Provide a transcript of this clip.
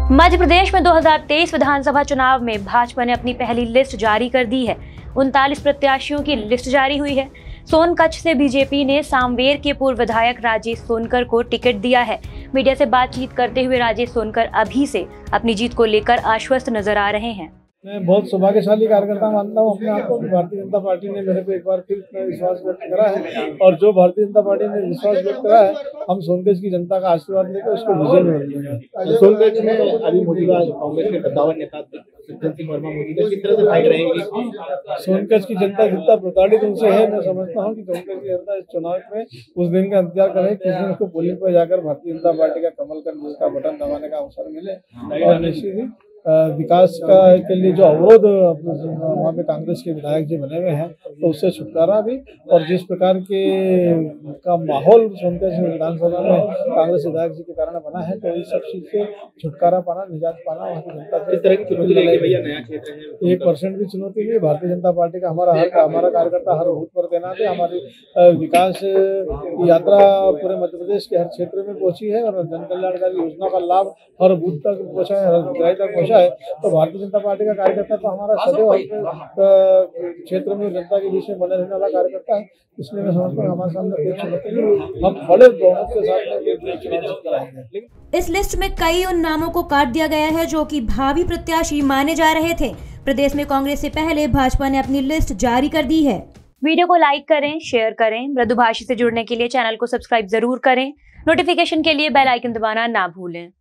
मध्य प्रदेश में 2023 विधानसभा चुनाव में भाजपा ने अपनी पहली लिस्ट जारी कर दी है। 39 प्रत्याशियों की लिस्ट जारी हुई है। सोनकच्छ से बीजेपी ने सामवेर के पूर्व विधायक राजेश सोनकर को टिकट दिया है। मीडिया से बातचीत करते हुए राजेश सोनकर अभी से अपनी जीत को लेकर आश्वस्त नजर आ रहे हैं। मैं बहुत सौभाग्यशाली कार्यकर्ता मानता हूँ अपने आप को कि भारतीय जनता पार्टी ने मेरे पे एक बार फिर विश्वास व्यक्त करा है और जो भारतीय जनता पार्टी ने विश्वास व्यक्त करा है हम सोनकच्छ की जनता का आशीर्वाद लेकर उसको विजय में बदल देंगे। सोनकच्छ में अभी मौजूदा कांग्रेस के कद्दावर नेता सज्जन सिंह वर्मा मौजूद है, किस तरह से फाइट रहेगी? सोनकच्छ की जनता जितना प्रताड़ित उनसे है, मैं समझता हूँ कि सोनकच्छ की जनता इस चुनाव में उस दिन का इंतजार करे किस दिन उसको पोलिंग पर जाकर भारतीय जनता पार्टी का कमल कर उसका बटन दबाने का अवसर मिले और निश्चित ही विकास के लिए जो अवरोध वहाँ पे कांग्रेस के विधायक जी बने हुए हैं तो उससे छुटकारा भी, और जिस प्रकार के का माहौल सोनकच्छ विधानसभा में कांग्रेस विधायक जी के कारण बना है तो इस सब चीज से छुटकारा पाना, निजात पाना वहाँ की जनता इस तरह की चुनौती लेके भैया नया क्षेत्र है, 1% भी चुनौती नहीं है। भारतीय जनता पार्टी का हमारा कार्यकर्ता हर बूथ पर तैनात है। हमारी विकास यात्रा पूरे मध्य प्रदेश के हर क्षेत्र में पहुंची है और जन कल्याणकारी योजना का लाभ हर बूथ तक पहुंचा है, हर हितग्राही तक पहुंचा है। तो भारतीय जनता पार्टी का कार्यकर्ता तो हमारा सदैव क्षेत्र में जनता के बीच में बने रहने वाला कार्यकर्ता है। इसलिए मैं समझता हूँ हमारे सामने कोई चुनौती नहीं, हम बड़े बहुमत के साथ चुनाव कराएंगे। इस लिस्ट में कई उन नामों को काट दिया गया है जो कि भावी प्रत्याशी माने जा रहे थे। प्रदेश में कांग्रेस से पहले भाजपा ने अपनी लिस्ट जारी कर दी है। वीडियो को लाइक करें, शेयर करें। मृदुभाषी से जुड़ने के लिए चैनल को सब्सक्राइब जरूर करें। नोटिफिकेशन के लिए बेल आइकन दबाना ना भूलें।